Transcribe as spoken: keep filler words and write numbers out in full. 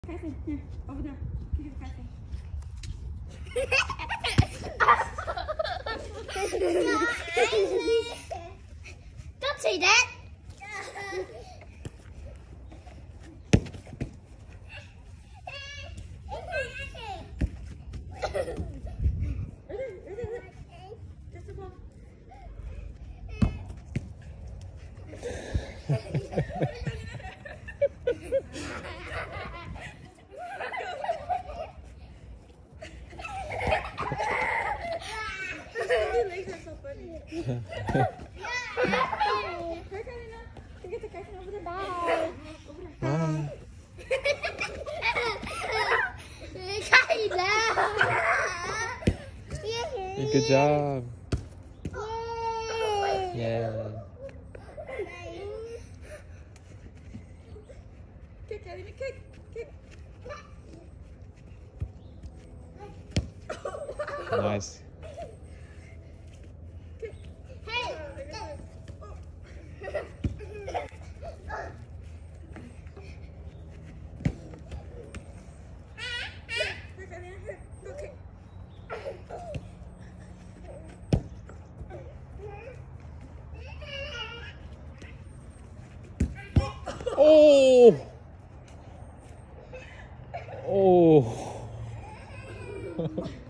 Kyson, here, over there. Give it to Kyson. Don't say that. Good job. Yeah. Kick, Kylie, kick, kick. Nice. Hey. Oh. Oh.